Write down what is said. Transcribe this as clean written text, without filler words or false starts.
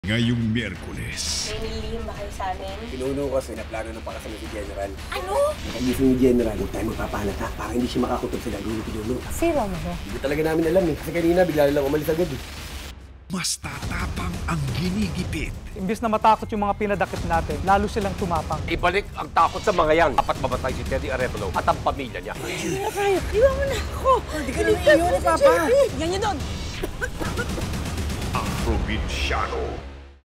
Ngayong Miyerkules. May nilihim ba kayo sa amin? Pinuno ko kasi na plano ng pakasal si General. Ano? Nakagising ni General, huwag tayo magpapalat ha, para hindi siya makakutob sa gagawin ni Pinuno. Sira mo ba? Hindi talaga namin alam eh, kasi kanina bigla lang umalis agad eh. Mas tatapang ang ginigipit. Imbis na matakot yung mga pinadakip natin, lalo silang tumapang. Ibalik ang takot sa mga yan. Dapat mamatay si Teddy Arevalo at ang pamilya niya. Iwan mo na ako! Hindi ka nang iwan ni Papa! Ganyan doon! Ang Probinsyano.